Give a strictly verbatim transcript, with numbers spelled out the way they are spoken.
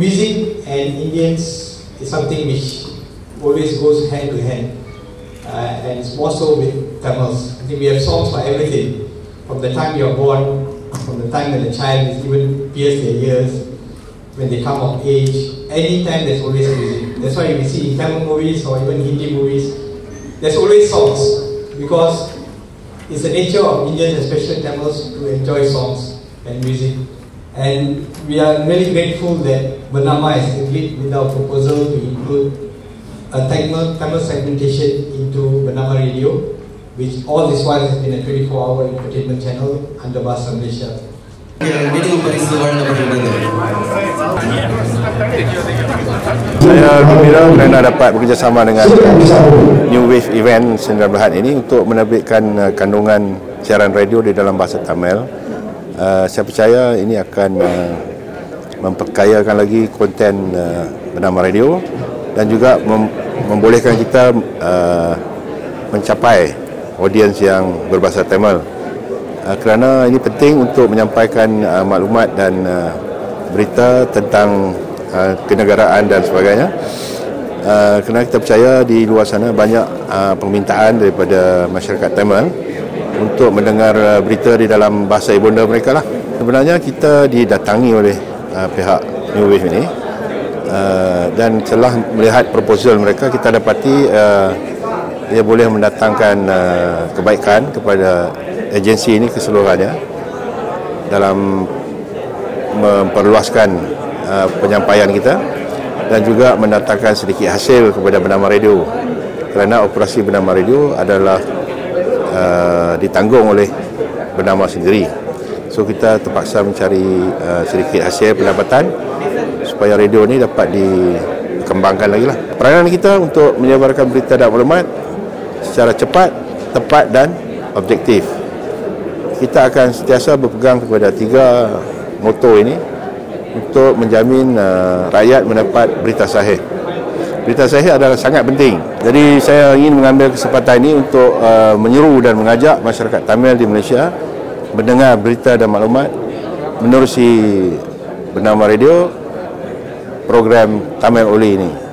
music and Indians is something which always goes hand to hand, uh, and it's more so with Tamils. I think we have songs for everything, from the time you are born, from the time that the child is even pierced their ears, when they come of age. Anytime there's always music. That's why we see in Tamil movies or even Hindi movies, there's always songs, because it's the nature of Indians, especially Tamils, to enjoy songs and music. And we are really grateful that Bernama has agreed with our proposal to include a Tamil, Tamil segmentation into Bernama Radio, which all this while has been a twenty-four hour entertainment channel under Bahasa Malaysia. Saya gembira kerana dapat bekerjasama dengan New Wave Event sembilan Berhad ini untuk menerbitkan kandungan siaran radio di dalam bahasa Tamil. Uh, saya percaya ini akan uh, memperkayakan lagi konten uh, bernama radio dan juga mem membolehkan kita uh, mencapai audiens yang berbahasa Tamil. Uh, kerana ini penting untuk menyampaikan uh, maklumat dan uh, berita tentang uh, kenegaraan dan sebagainya. Uh, kerana kita percaya di luar sana banyak uh, permintaan daripada masyarakat Tamil untuk mendengar uh, berita di dalam bahasa ibunda mereka lah. Sebenarnya kita didatangi oleh uh, pihak New Wave ini uh, dan setelah melihat proposal mereka, kita dapati uh, ia boleh mendatangkan uh, kebaikan kepada agensi ini keseluruhannya dalam memperluaskan uh, penyampaian kita dan juga mendatangkan sedikit hasil kepada Bernama Radio, kerana operasi Bernama Radio adalah uh, ditanggung oleh Bernama sendiri. So kita terpaksa mencari uh, sedikit hasil pendapatan supaya radio ini dapat dikembangkan lagi lah. Peranan kita untuk menyebarkan berita dan maklumat secara cepat, tepat dan objektif. Kita akan sentiasa berpegang kepada tiga moto ini untuk menjamin uh, rakyat mendapat berita sahih. Berita sahih adalah sangat penting. Jadi saya ingin mengambil kesempatan ini untuk uh, menyeru dan mengajak masyarakat Tamil di Malaysia mendengar berita dan maklumat menerusi Bernama Radio, program Tamil Oli ini.